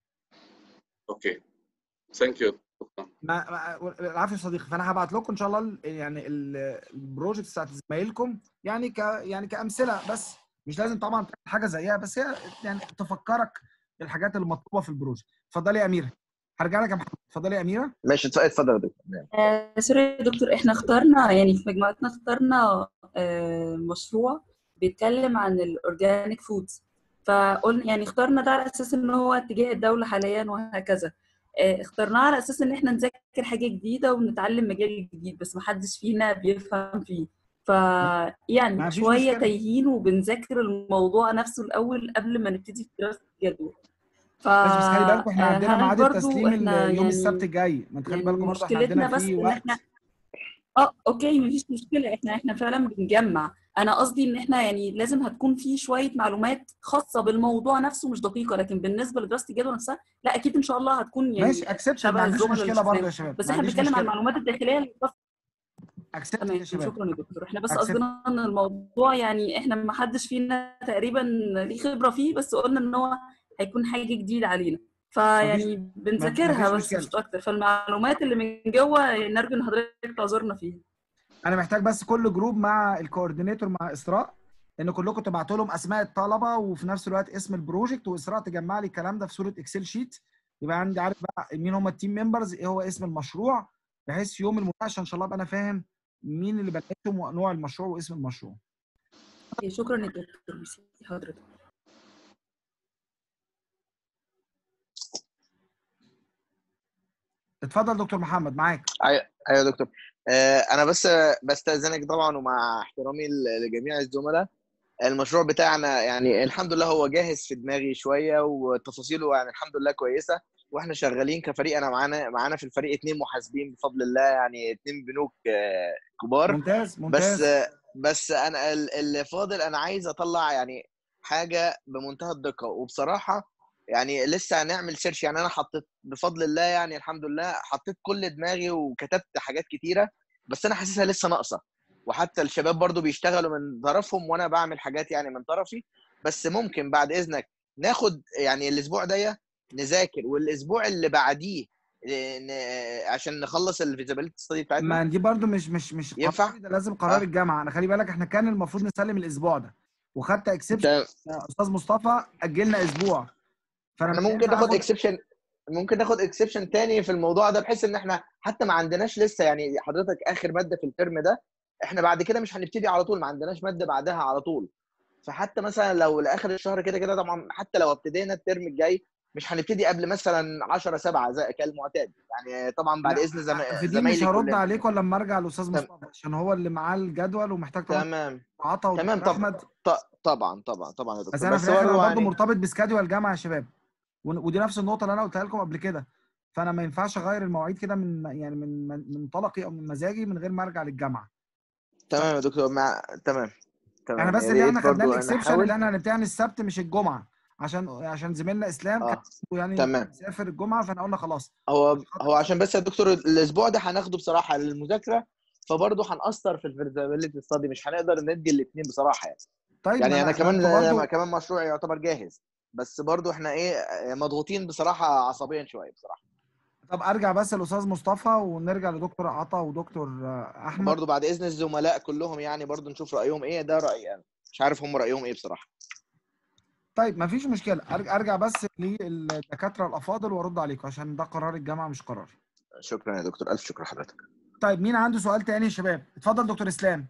اوكي ثانك يو. ما ما- العفو يا صديقي. فانا هبعت لكم ان شاء الله ال- يعني البروجكت بتاعت زمايلكم، يعني ك يعني كامثله بس، مش لازم طبعا تعمل حاجه زيها، بس هي يعني تفكرك الحاجات اللي مطلوبه في البروجكت. اتفضلي يا اميره. هرجع لك يا محمد. اتفضلي يا اميره. ماشي اتف- اتفضل يا دكتور. آه سوري يا دكتور، احنا اخترنا يعني في مجموعتنا اخترنا آه مشروع بيتكلم عن الاورجانيك فودز، فقلنا يعني اخترنا ده على اساس ان هو اتجاه الدولة حاليا وهكذا. آه اخترناه على اساس ان احنا نذاكر حاجة جديدة ونتعلم مجال جديد، بس محدش فينا بيفهم فيه. فيعني ما فيش شويه مشكله. تايهين وبنذاكر الموضوع نفسه الاول قبل ما نبتدي في دراسه الجدول. ف ماشي، بس خلي بالكم احنا عندنا هل ميعاد برضو التسليم احنا ال- يوم السبت يعني الجاي، ما تخلي يعني بالكم برضه احنا عندنا مشكلتنا بس في ان احنا وقت. اه اوكي مفيش مشكله، احنا احنا فعلا بنجمع. انا قصدي ان احنا يعني لازم هتكون في شويه معلومات خاصه بالموضوع نفسه مش دقيقه، لكن بالنسبه لدراسه الجدول نفسها لا اكيد ان شاء الله هتكون ماشي، يعني اكسبتد، ما شبه عنديش الزملاء اللي مشكله برضه شفناهم. يا شباب، بس ما احنا عنديش بنتكلم عن مشكله. المعلومات الداخليه اللي خاصة- اكسبتد يا تمام شباب، شكرا يا دكتور. احنا بس اكسبت. قصدنا ان الموضوع يعني احنا ما حدش فينا تقريبا ليه خبره فيه، بس قلنا ان هو هيكون حاجه جديده علينا، مفيش فيعني ما ما بنذاكرها فيش بس مشكله. مش اكتر. فالمعلومات اللي من جوه نرجو ان حضرتك تعذرنا فيها. انا محتاج بس كل جروب مع الكوردينيتور مع اسراء ان كلكم تبعتوا لهم اسماء الطلبه وفي نفس الوقت اسم البروجكت، واسراء تجمع لي الكلام ده في صوره اكسل شيت، يبقى عندي عارف بقى مين هم التيم ممبرز، ايه هو اسم المشروع، بحيث يوم المناقشه ان شاء الله ابقى انا فاهم مين اللي بنقسم ونوع المشروع واسم المشروع. أوكي، شكرا يا دكتور. ميرسي حضرتك. اتفضل دكتور محمد معاك. ايوه ايوه يا دكتور. آه، انا بس بستاذنك طبعا ومع احترامي لجميع الزملاء، المشروع بتاعنا يعني الحمد لله هو جاهز في دماغي شويه وتفاصيله يعني الحمد لله كويسه، واحنا شغالين كفريق. انا معانا معانا في الفريق اتنين محاسبين بفضل الله، يعني اتنين بنوك آه، كبار. ممتاز بس ممتاز. آه، بس انا ال- اللي فاضل انا عايز اطلع يعني حاجه بمنتهى الدقه، وبصراحه يعني لسه هنعمل سيرش. يعني انا حطيت بفضل الله يعني الحمد لله حطيت كل دماغي وكتبت حاجات كتيره، بس انا حاسسها لسه ناقصه. وحتى الشباب برضو بيشتغلوا من طرفهم وانا بعمل حاجات يعني من طرفي. بس ممكن بعد اذنك ناخد يعني الاسبوع ده نذاكر، والاسبوع اللي بعديه ن... عشان نخلص الفيزابيلتي ستادي بتاعتنا. ما دي برضو مش مش مش ينفع؟ قراري، ده لازم قرار اه الجامعه. انا خلي بالك احنا كان المفروض نسلم الاسبوع ده وخدت اكسبشن انت يا استاذ مصطفى، اجلنا اسبوع، فانا احنا مش ممكن هينفع ناخد اخد. اكسبشن، ممكن ناخد اكسبشن تاني في الموضوع ده، بحيث ان احنا حتى ما عندناش لسه يعني حضرتك اخر ماده في الترم ده، احنا بعد كده مش هنبتدي على طول، ما عندناش ماده بعدها على طول. فحتى مثلا لو لاخر الشهر كده كده طبعا، حتى لو ابتدينا الترم الجاي مش هنبتدي قبل مثلا عشرة سبعة زي كالمعتاد يعني، طبعا بعد لا اذن زم... في دي مش زمايلي هرد كلنا. عليكم الا لما ارجع الاستاذ تم... مصطفى عشان هو اللي معاه الجدول ومحتاج طبعا تمام عطا تمام ودكتور طب احمد. ط... طبعا طبعا طبعا يا بس دكتور، انا في بس الاخر انا برضه برضو يعني مرتبط بسكادول الجامعه يا شباب، ون- ودي نفس النقطه اللي انا قلتها لكم قبل كده، فانا ما ينفعش اغير المواعيد كده من يعني من من من منطلقي او من مزاجي من غير ما ارجع للجامعه. تمام يا دكتور مع تمام احنا تمام، بس يا اللي ريت احنا خدناه برضه الاكسبشن اللي نحاول. احنا هنمتحن السبت مش الجمعه، عشان عشان زميلنا اسلام كان اه يعني تمام. مسافر الجمعه، فاحنا قلنا خلاص هو عشان خاطر هو عشان السبت. بس يا دكتور الاسبوع ده هناخده بصراحه للمذاكره، فبرضه هنأثر في الفيزابيلتي ستادي، مش هنقدر ندي الاثنين بصراحه يعني. طيب ما يعني انا انا ما كمان انتوا أنا برضو. كمان مشروعي يعتبر جاهز، بس برضه احنا ايه مضغوطين بصراحه عصبيا شويه بصراحه. طب ارجع بس للاستاذ مصطفى ونرجع لدكتور عطا ودكتور آه، احمد. وبرضه بعد اذن الزملاء كلهم يعني برضه نشوف رايهم ايه، ده رايي انا، مش عارف هم رايهم ايه بصراحه. طيب ما فيش مشكله، ارجع ارجع بس للدكاتره الافاضل وارد عليكم عشان ده قرار الجامعه مش قراري. شكرا يا دكتور، الف شكر لحضرتك. طيب مين عنده سؤال تاني يا شباب؟ اتفضل دكتور اسلام.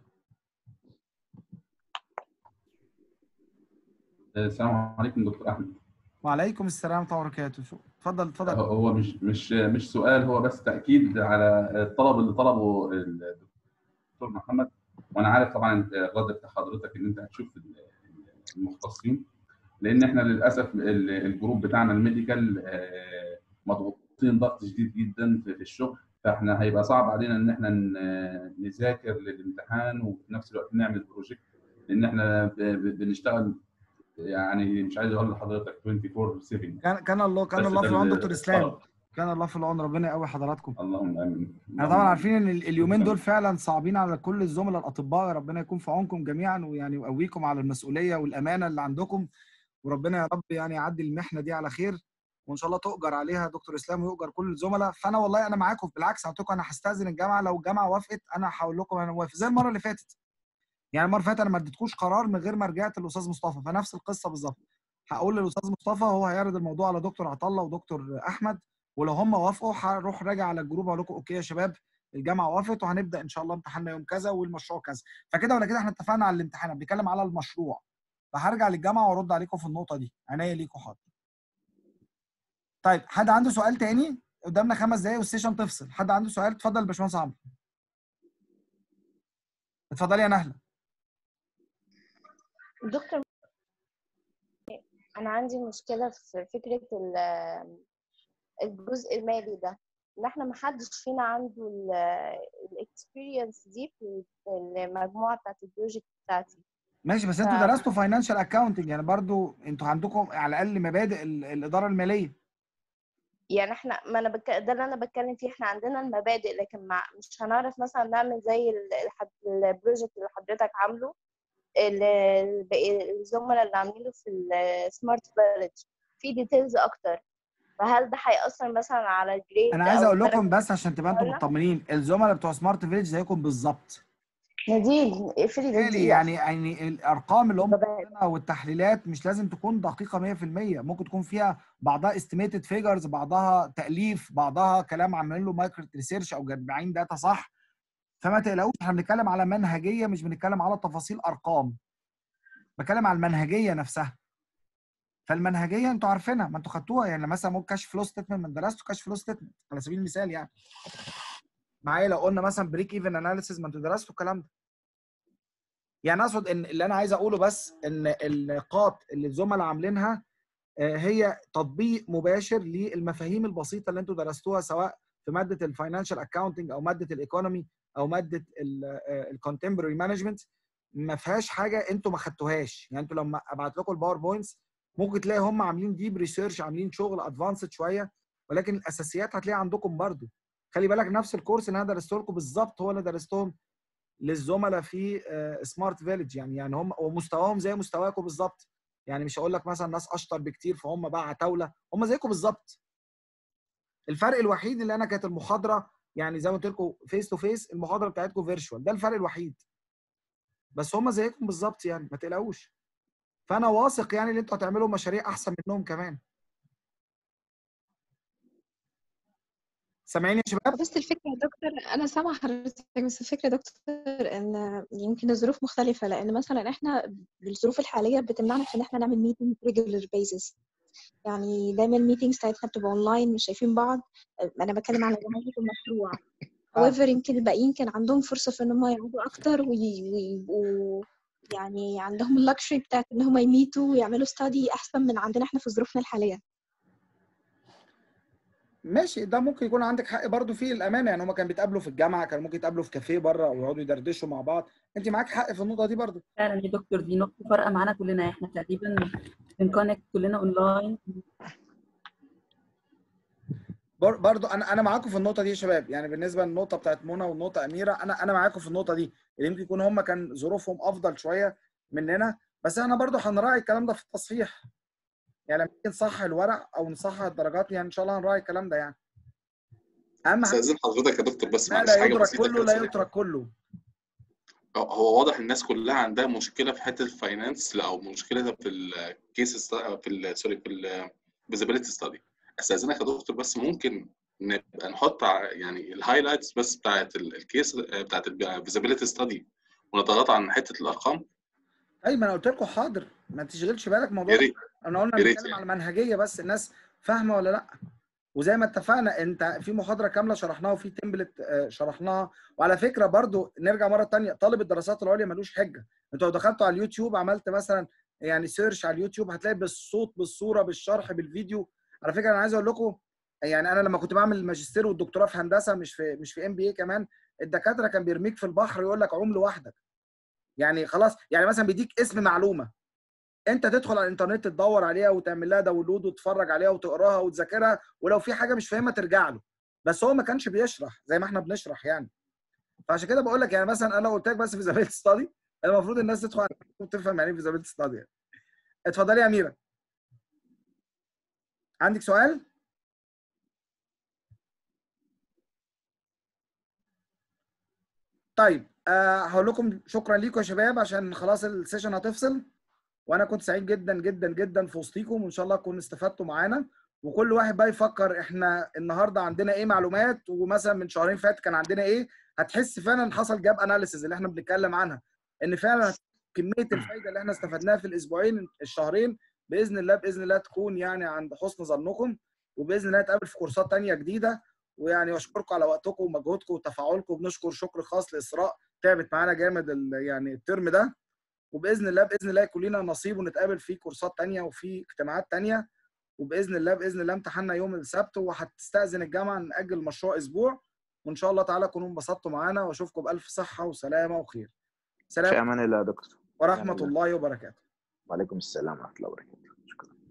السلام عليكم دكتور احمد. وعليكم السلام ورحمه الله وبركاته. شو اتفضل اتفضل. هو مش مش مش سؤال، هو بس تاكيد على الطلب اللي طلبه الدكتور محمد، وانا عارف طبعا الرد بتاع حضرتك ان انت هتشوف المختصين، لان احنا للاسف الجروب بتاعنا الميديكال مضغوطين ضغط شديد جدا في الشغل، فاحنا هيبقى صعب علينا ان احنا نذاكر للامتحان وفي نفس الوقت نعمل بروجكت، لان احنا بنشتغل يعني مش عايز اقول لحضرتك أربعة وعشرين سبعة. كان كان الله كان بس الله ده في العون دكتور اسلام. الطلب. كان الله في العون، ربنا يقوي حضراتكم. اللهم امين. احنا طبعا اللهم عارفين ان امين. ال- اليومين دول شكرا. فعلا صعبين على كل الزملاء الاطباء، ربنا يكون في عونكم جميعا ويعني يقويكم على المسؤوليه والامانه اللي عندكم، وربنا يا رب يعني يعدي المحنه دي على خير، وان شاء الله تؤجر عليها دكتور اسلام ويؤجر كل الزملاء. فانا والله انا معاكم، بالعكس قلت لكم انا هستاذن الجامعه، لو الجامعه وافقت انا هقول لكم انا موافق زي المره اللي فاتت. يعني المره اللي فاتت انا ما اديتكوش قرار من غير ما رجعت للاستاذ مصطفى، فنفس القصه بالظبط. هقول للاستاذ مصطفى، هو هيعرض الموضوع على دكتور عطا الله ودكتور احمد، ولو هم وافقوا هروح راجع على الجروب اقول لكم اوكي يا شباب الجامعه وافقت وهنبدا ان شاء الله امتحاننا يوم كذا والمشروع كذا. فكده ولا كده احنا اتفقنا على الامتحان، بنتكلم على المشروع، فهرجع للجامعه وارد عليكم في النقطه دي، عينيا ليكم حاضر. طيب حد عنده سؤال تاني؟ قدامنا خمس دقايق والسيشن تفصل، حد عنده سؤال؟ اتفضل يا باشمهندس عمرو. اتفضلي يا نهله. دكتور انا عندي مشكله في فكره الجزء المالي ده، ان احنا محدش فينا عنده الاكسبيرينس دي في المجموعه بتاعت البروجكت بتاعتي. ماشي، بس ف... انتوا درستوا فاينانشال اكاونتنج، يعني برضو انتوا عندكم على الاقل مبادئ الاداره الماليه. يعني احنا ما انا بك... ده اللي انا بتكلم فيه، احنا عندنا المبادئ لكن مع... مش هنعرف مثلا نعمل زي البروجكت اللي حضرتك عامله، الزملاء اللي عاملينه في السمارت فيلج في ديتيلز اكتر. فهل ده هيأثر مثلا على الجريد انا عايز او اقول لكم الدرجه بس عشان تبقى انتوا مطمنين، الزملاء بتوع سمارت فيلج زيكم بالظبط. نادين اقفلي بالتالي الدقيقه. يعني يعني الارقام اللي هم عاملينها والتحليلات مش لازم تكون دقيقه مية في المية، ممكن تكون فيها بعضها استيميتد فيجرز، بعضها تاليف، بعضها كلام عاملين له مايكرو ريسيرش او جمعين داتا صح. فما تقلقوش، احنا بنتكلم على منهجيه مش بنتكلم على تفاصيل ارقام. بتكلم على المنهجيه نفسها. فالمنهجيه انتوا عارفينها، ما انتوا خدتوها، يعني مثلا ممكن كاش فلو ستيتمنت من درستوا كاش فلو ستيتمنت على سبيل المثال يعني. معايا لو قلنا مثلا بريك ايفن اناليسيز، ما انتوا درستوا الكلام ده. يعني اقصد ان اللي انا عايز اقوله بس ان النقاط اللي الزملاء عاملينها هي تطبيق مباشر للمفاهيم البسيطه اللي انتوا درستوها، سواء في ماده الفاينانشال اكاونتنج او ماده الايكونومي او ماده الكونتمبرري مانجمنت. ما فيهاش حاجه انتوا ما خدتوهاش. يعني انتوا لما ابعت لكم الباوربوينتس ممكن تلاقي هم عاملين ديب ريسيرش، عاملين شغل ادفانسد شويه، ولكن الاساسيات هتلاقيها عندكم برضو. خلي بالك نفس الكورس اللي انا درسته لكم بالظبط هو اللي درستهم للزملاء في سمارت فيلج. يعني يعني هم ومستواهم زي مستواكم بالظبط. يعني مش هقول لك مثلا ناس اشطر بكتير فهم بقى عتاوله، هم زيكم بالظبط. الفرق الوحيد اللي انا كانت المحاضره يعني زي ما قلت لكم فيس تو فيس، المحاضره بتاعتكم فيرتشوال، ده الفرق الوحيد. بس هم زيكم بالظبط يعني ما تقلقوش. فانا واثق يعني ان انتوا هتعملوا مشاريع احسن منهم كمان. سامعين يا شباب؟ بس الفكرة يا دكتور، أنا سامعة حضرتك، بس الفكرة يا دكتور إن يمكن الظروف مختلفة، لأن مثلا إحنا بالظروف الحالية بتمنعنا إن إحنا نعمل ميتنج ريجولر بيزس. يعني دايما الميتنجز بتاعتنا بتبقى أونلاين، مش شايفين بعض. أنا بتكلم على جماعة المشروع. however يمكن الباقيين كان عندهم فرصة في إن هم يقعدوا أكتر ويبقوا يعني عندهم اللكشري بتاعت إن هم يميتوا ويعملوا ستادي أحسن من عندنا إحنا في ظروفنا الحالية. ماشي، ده ممكن يكون عندك حق برضو فيه الامانه. يعني هم كانوا بيتقابلوا في الجامعه، كانوا ممكن يتقابلوا في كافيه بره ويقعدوا يدردشوا مع بعض. انت معاك حق في النقطه دي برضو. فعلا يا دكتور، دي نقطة فارقة معانا كلنا، احنا تقريبا بنكونكت كلنا اونلاين. برضو انا انا معاكم في النقطه دي يا شباب. يعني بالنسبه للنقطه بتاعت منى والنقطه اميره، انا انا معاكم في النقطه دي. اللي يمكن يكون هم كان ظروفهم افضل شويه مننا، بس احنا برضو هنراعي الكلام ده في التصحيح. يعني لما نصحح الورق او نصحح الدرجات يعني ان شاء الله هنراعي الكلام ده. يعني اهم حاجه استاذن حضرتك يا دكتور بس ما معلش لا حاجه يدرك بسيطه كله كده لا سريعه. يترك كله. هو واضح الناس كلها عندها مشكله في حته الفاينانس، لا او مشكله في الكيس في ال سوري في الفيزابيلتي ستادي. استاذنك يا دكتور بس ممكن نبقى نحط يعني الهايلايتس بس بتاعت الكيس بتاعت الفيزابيلتي ستادي ونتغاضى عن حته الارقام. ايوه ما انا قلت لكم حاضر، ما تشغلش بالك الموضوع يا ده. ريت انا قلنا يا ريت بنتكلم على يعني. المنهجيه بس، الناس فاهمه ولا لا. وزي ما اتفقنا انت في محاضره كامله شرحناها وفي تمبلت شرحناها. وعلى فكره برضو نرجع مره ثانيه، طالب الدراسات العليا ملوش حجه. انتوا لو دخلتوا على اليوتيوب عملت مثلا يعني سيرش على اليوتيوب هتلاقي بالصوت بالصوره بالشرح بالفيديو. على فكره انا عايز اقول لكم، يعني انا لما كنت بعمل الماجستير والدكتوراه في هندسه مش في مش في ام بي اي كمان، الدكاتره كان بيرميك في البحر يقول لك عوم لوحدك. يعني خلاص، يعني مثلا بيديك اسم معلومه، انت تدخل على الانترنت تدور عليها وتعمل لها داونلود وتتفرج عليها وتقراها وتذاكرها، ولو في حاجه مش فاهمها ترجع له. بس هو ما كانش بيشرح زي ما احنا بنشرح يعني. فعشان كده بقول لك يعني مثلا انا لو قلت لك بس فيزابيلتي ستادي، المفروض الناس تدخل على وتفهم يعني ايه فيزابيلتي ستادي يعني. اتفضلي يا اميره، عندك سؤال؟ طيب أه هقول لكم شكرا ليكم يا شباب عشان خلاص السيشن هتفصل. وانا كنت سعيد جدا جدا جدا في وسطيكم، وان شاء الله تكونوا استفدتوا معانا. وكل واحد بقى يفكر احنا النهارده عندنا ايه معلومات، ومثلا من شهرين فات كان عندنا ايه. هتحس فعلا حصل جاب اناليسيز اللي احنا بنتكلم عنها، ان فعلا كميه الفايده اللي احنا استفدناها في الاسبوعين الشهرين باذن الله باذن الله تكون يعني عند حسن ظنكم. وباذن الله نتقابل في كورسات ثانيه جديده. ويعني اشكركم على وقتكم ومجهودكم وتفاعلكم. بنشكر شكر خاص لاسراء تعبت معانا جامد يعني الترم ده، وباذن الله باذن الله يكون لنا نصيب ونتقابل في كورسات تانية وفي اجتماعات تانية، وباذن الله باذن الله امتحاننا يوم السبت، وهتستاذن الجامعه ناجل المشروع اسبوع، وان شاء الله تعالى تكونوا انبسطتوا معانا، واشوفكم بالف صحه وسلامه وخير. في سلام امان الله يا دكتور. ورحمه الله وبركاته. وعليكم السلام ورحمه الله وبركاته. شكرا.